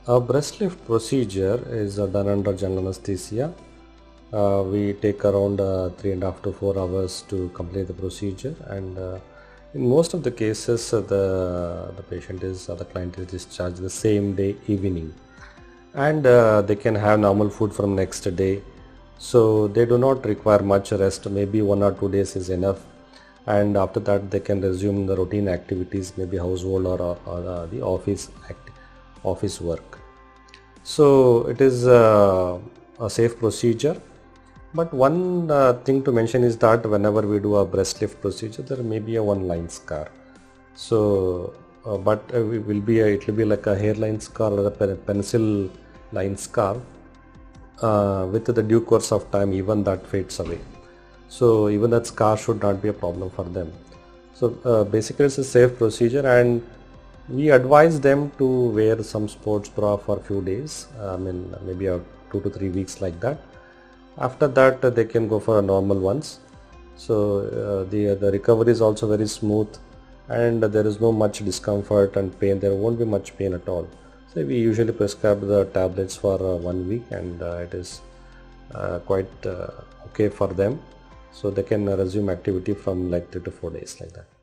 A breast lift procedure is done under general anesthesia. We take around 3.5 to 4 hours to complete the procedure, and in most of the cases the patient is the client is discharged the same day evening, and they can have normal food from next day, so they do not require much rest. Maybe 1 or 2 days is enough, and after that they can resume the routine activities, maybe household or the office work. So it is a safe procedure, but one thing to mention is that whenever we do a breast lift procedure, there may be a one line scar. So it will be like a hairline scar or a pencil line scar. With the due course of time, even that fades away. So even that scar should not be a problem for them. So basically it's a safe procedure, and we advise them to wear some sports bra for a few days, maybe 2 to 3 weeks like that. After that they can go for a normal ones. So the recovery is also very smooth, and there is no much discomfort and pain. There won't be much pain at all. So we usually prescribe the tablets for 1 week, and it is quite okay for them. So they can resume activity from like 3 to 4 days like that.